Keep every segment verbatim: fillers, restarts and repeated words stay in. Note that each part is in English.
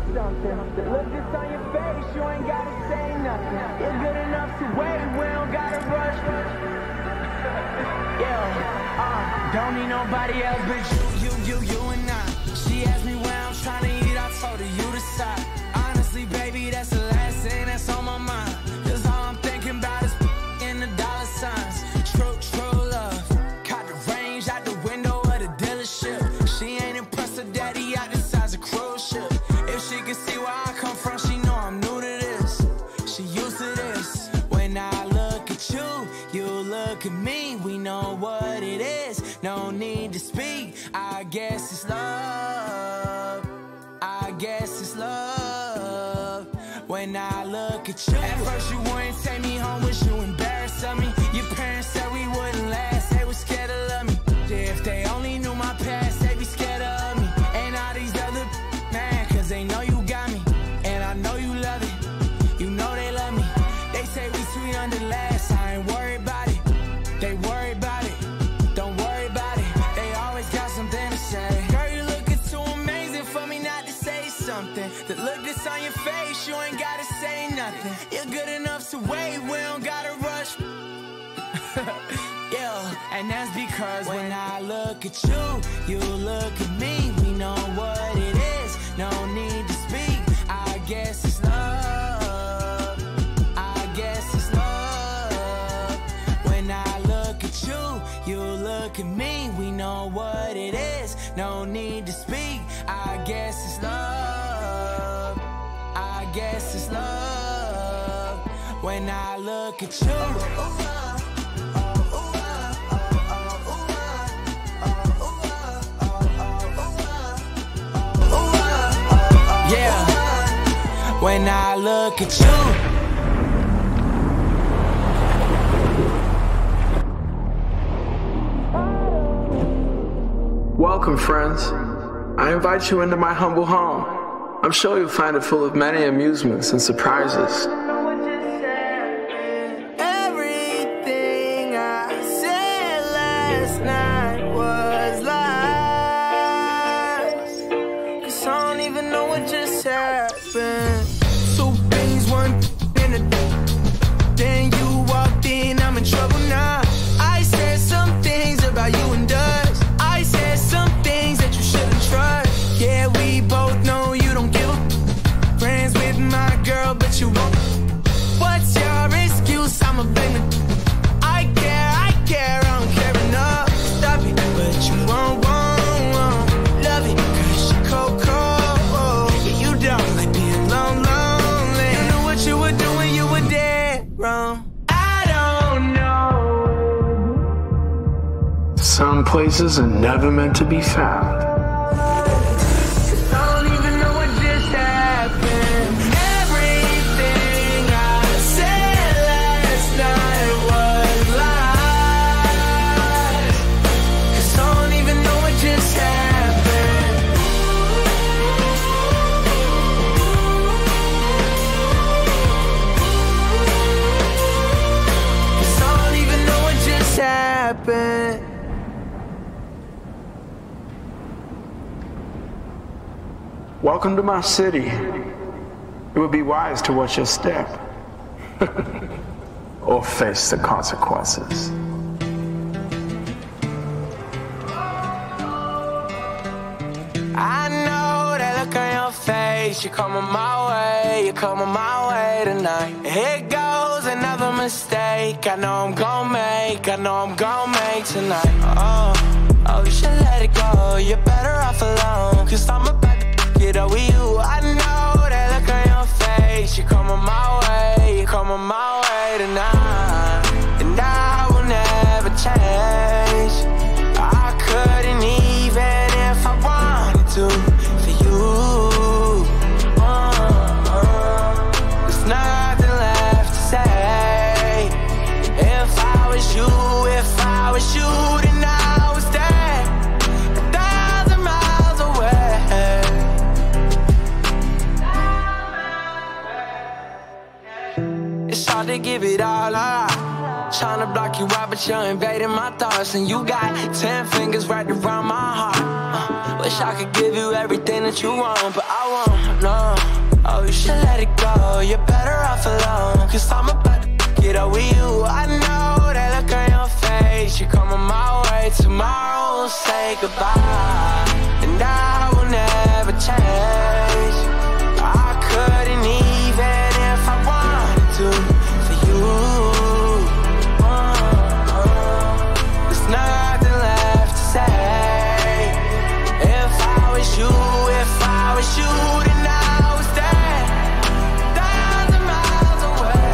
something. The look that's on your face, you ain't gotta say nothing. You're good enough to wait, we don't gotta rush. Yeah, uh, don't need nobody else but you, you, you, you and I. She asked me where I'm trying to eat, I told her you decide. Honestly, baby, that's the last thing that's on my mind. Cause all I'm thinking about is in the dollar signs. True, true love. Caught the range out the window of the dealership. She ain't impressed her daddy out the size of cruise ship. If she can see where I come from, she know I'm new to this. She used to this. When I look at you, you look at me. We know what it is. No need to speak. I guess it's love. I guess it's love. When I look at you, at first you wouldn't take me home, was you embarrassed of me? Your parents said we wouldn't last, they were scared to love me. Yeah, if they only knew my past, they'd be scared of me. And all these other man, cause they know you got me. And I know you love it, you know they love me. They say we too young to last, I ain't worried about it. They worry about it, don't worry about it. They always got something to say. Girl, you looking too amazing for me not to say something. The look that's on your face, you ain't gotta say nothing. You're good enough to wait, we don't gotta rush. Yeah, and that's because when I look at you, you look at me. We know what it is, no need to speak. I guess it's love. I guess it's love. When I look at you, you look at me. We know what it is, no need to speak. I guess it's love. I guess it's love. When I look at you. Yeah, when I look at you. Welcome, friends. I invite you into my humble home. I'm sure you'll find it full of many amusements and surprises. Everything I said last night was lies. Cause I don't even know what just happened. Two things, one in a then you walked in, I'm in trouble now. I said some things about you and us. I said some things that you shouldn't trust. Yeah, we both know you don't give a friends with my girl, but you won't. What's your excuse? I'm a blame. I care, I care, I don't care enough. Stop it, but you won't, won't, won't love it, cause you cold, cold. Yeah, you don't like being alone, lonely. You knew what you were doing, you were dead wrong. I don't know. Some places are never meant to be found. Welcome to my city. It would be wise to watch your step or face the consequences. I know that look on your face. You're coming my way, you're coming my way tonight. Here goes another mistake I know I'm gonna make, I know I'm gonna make tonight. Oh, oh, you should let it go, you're better off alone. Cause I'm about to get over you. I know that look on your face. You're coming my way, you're coming my way tonight. And I will never change. I couldn't even if I wanted to for you. uh, uh, There's nothing left to say. If I was you, if I was you, then I was there, a thousand miles away. It's hard to give it all up. Tryna block you out, but you're invading my thoughts. And you got ten fingers right around my heart. uh, Wish I could give you everything that you want, but I won't, no. Oh, you should let it go, you're better off alone. Cause I'm about to get over you. I know that look on your face. You're coming my way, tomorrow we'll say goodbye. And I will never change. I couldn't even if I wanted to for you. uh, uh, There's nothing left to say. If I was you, if I was you, then I was there, thousand miles away.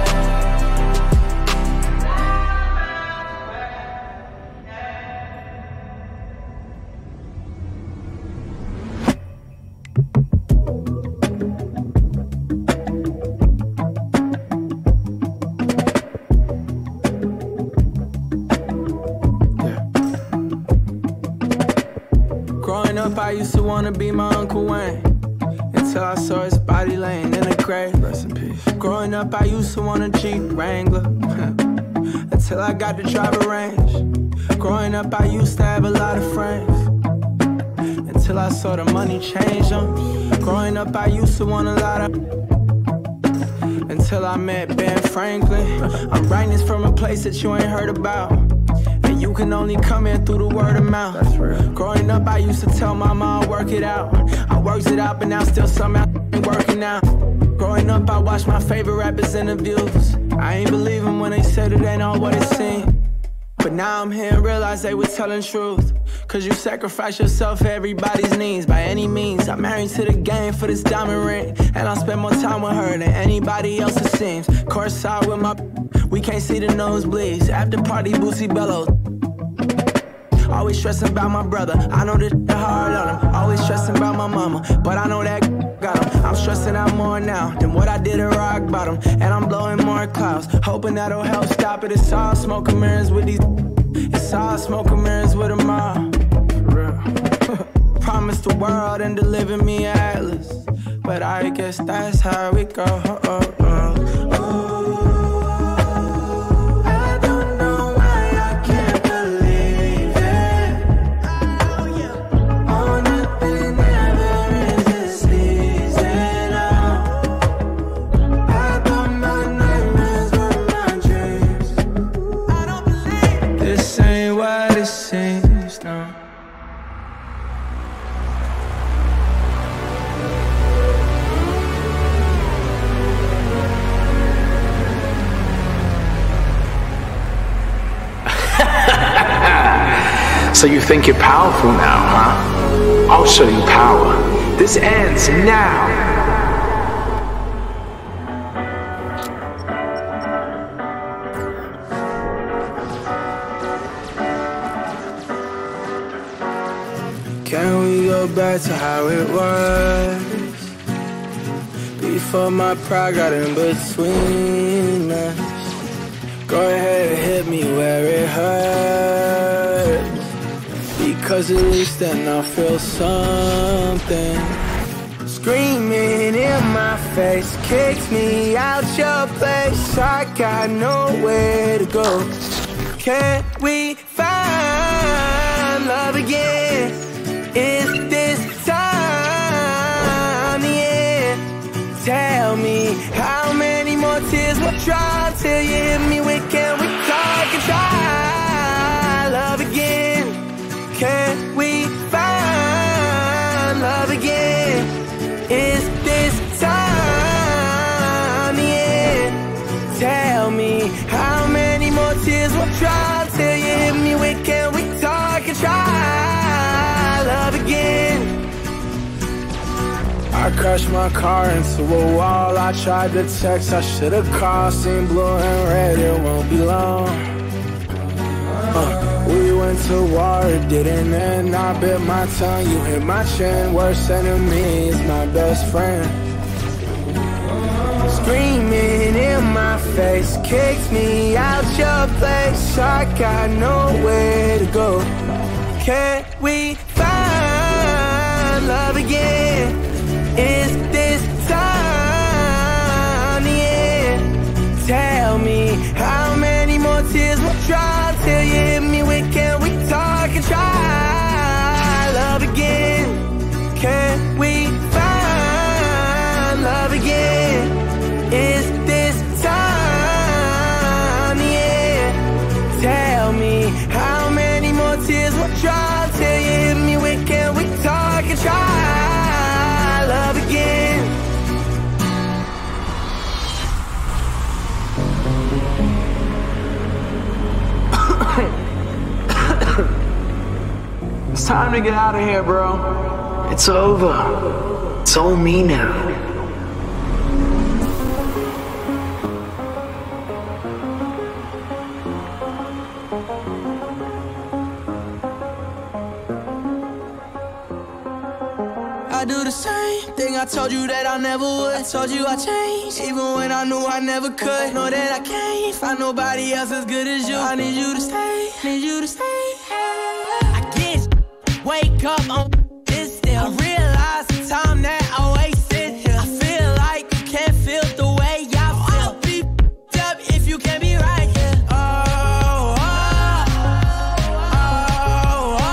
Growing up, I used to wanna be my Uncle Wayne, until I saw his body laying in a grave. Rest in peace. Growing up, I used to want a Jeep Wrangler, until I got to drive a Range. Growing up, I used to have a lot of friends, until I saw the money change them. Growing up, I used to want a lot of, until I met Ben Franklin. I'm writing this from a place that you ain't heard about, and you can only come in through the word of mouth. That's real. Growing up, I used to tell my mom, work it out. I worked it out, but now still somehow ain't working out. Growing up, I watched my favorite rappers' interviews. I ain't believe them when they said it ain't all what it seemed. But now I'm here and realize they was telling truth. Cause you sacrifice yourself for everybody's needs. By any means, I'm married to the game for this diamond ring, and I spend more time with her than anybody else it seems. Courtside with my, we can't see the nosebleeds. After party, Boosie bellows. Always stressing about my brother, I know that they're hard on him. Always stressing about my mama, but I know that got him. I'm stressing out more now than what I did at rock bottom, and I'm blowing more clouds, hoping that'll help stop it. It's all smoke and mirrors with these, it's all smoke and mirrors with them all. Promised the world and deliver me an atlas, but I guess that's how it goes. Oh, oh, oh. So you think you're powerful now, huh? I'll show you power. This ends now. Can we go back to how it was? Before my pride got in between us. Go ahead and hit me where it hurts, because at least then I'll feel something. Screaming in my face kicks me out your place. I got nowhere to go. Can we find love again? Is this time the end? Tell me how many more tears will dry till you hit me with, can we talk and try love again? Can we find love again? Is this time the end? Tell me how many more tears will dry till you hit me with, can we talk and try love again? I crashed my car into a wall. I tried to text, I should've called. Seen blue and red, it won't be long. uh, We went to war, it didn't end. I bit my tongue, you hit my chin. Worst enemy is my best friend. Screaming in my face kicks me out your place. I got nowhere to go. Can we find love again? Is this time the end? Tell me how many more tears will dry till you hit me with, can we talk and try love again? Can we find time to get out of here, bro. It's over. It's all me now. I do the same thing I told you that I never would. I told you I changed, even when I knew I never could. Know that I can't find nobody else as good as you. I need you to stay, need you to stay. I get wake up on this still. I realize the time that I wasted here. I feel like you can't feel the way I feel. I'll be up if you can't be right here. Oh, oh, oh, oh,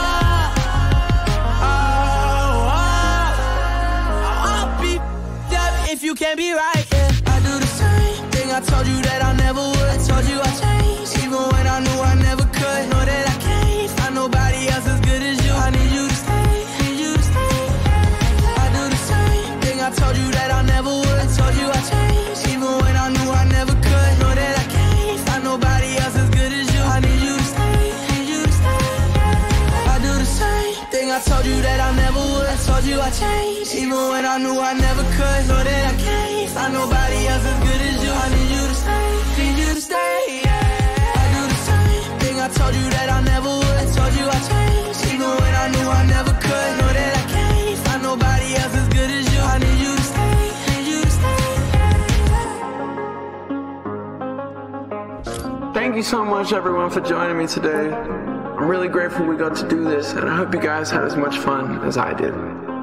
oh, oh. I'll be up if you can't be right here. I do the same thing I told you that I never would. I told you I changed, even when I knew I never could. Know that I can't find nobody else as good as you. I need you to stay, need you to stay. I do the same thing I told you that I never would. I told you I changed, even when I knew I never could. Know that I can't find nobody else as good as you. I need you to stay, need you to stay. I do the same thing I told you that I never would. I told you I changed, even when I knew I never could. Know that I can't find nobody else as good as you. I need you to stay, need you to stay. I do the same thing I told you that I never would. I told you I changed, even when I knew I never could. Know that I can't find nobody else as good as you. I need you to stay, need you to stay. Thank you so much, everyone, for joining me today. I'm really grateful we got to do this, and I hope you guys had as much fun as I did.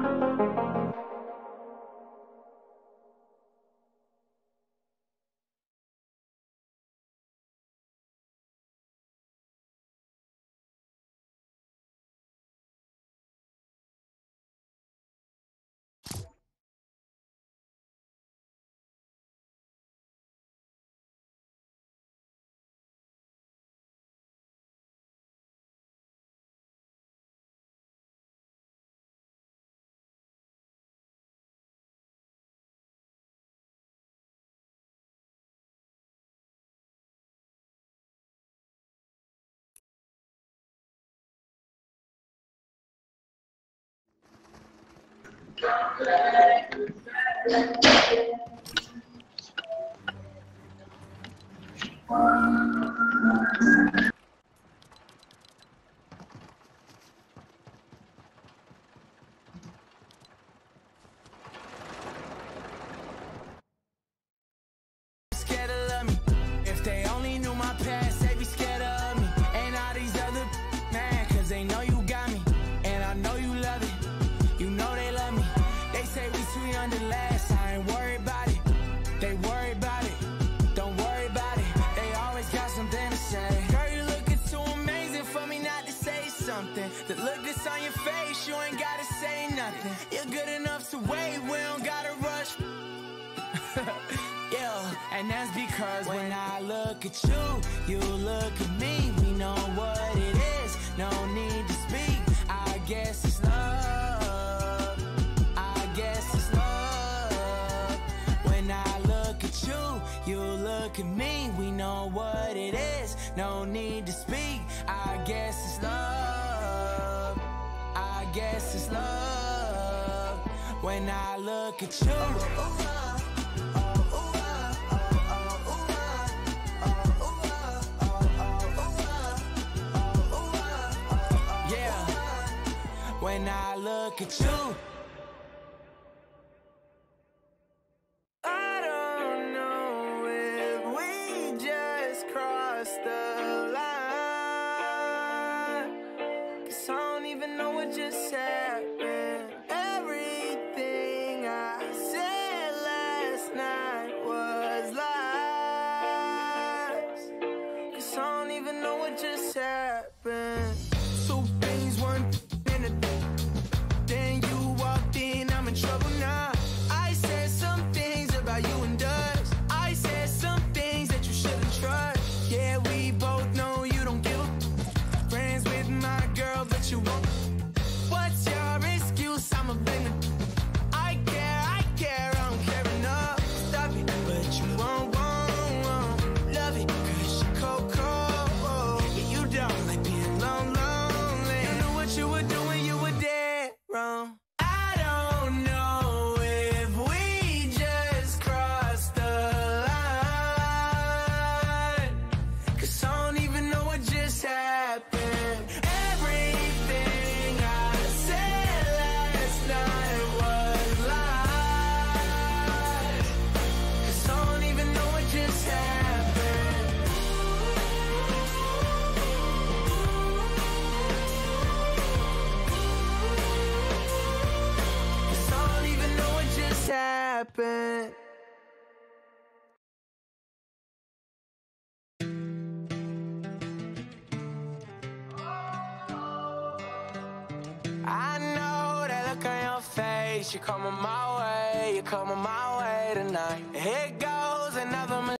Scared to love me. If they only knew my past, they'd be scared of me. And all these other mad, cause they know you got me. And I know you love it. You know they love me. They say we too young to last. I ain't worried about it. They worry about it. Don't worry about it. They always got something to say. Girl, you looking too amazing for me not to say something. The look that's on your face, you ain't gotta say nothing. You're good enough to wait, we don't gotta rush. Yeah, and that's because when I look at you, you look at me. We know what it is, no need to speak. I guess it's love, I guess it's love. When I look at you, you look at me. We know what it is, no need to speak. I guess it's love, I guess it's love. When I look at you. When I look at you, I don't know if we just crossed the line, cause I don't even know what just happened. Everything I said last night was lies, cause I don't even know what just happened. So things weren't in a then you walked in, I'm in trouble now. I said some things about you and us. I said some things that you shouldn't trust. Yeah, we both know you don't give a friends with my girl, but you won't. What's your excuse? I'm a blame. I care, I care, I don't care enough. Stop it, but you won't, won't, won't love it, cause you cold, cold. Yeah, you don't like being loved. happen. I know that look on your face. You're coming my way, you're coming my way tonight. Here goes another